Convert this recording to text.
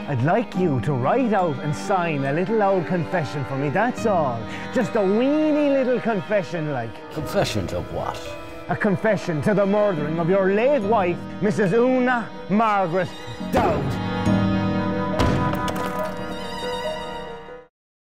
I'd like you to write out and sign a little old confession for me, that's all. Just a weeny little confession, like. Confession of what? A confession to the murdering of your late wife, Mrs. Una Margaret Dowd.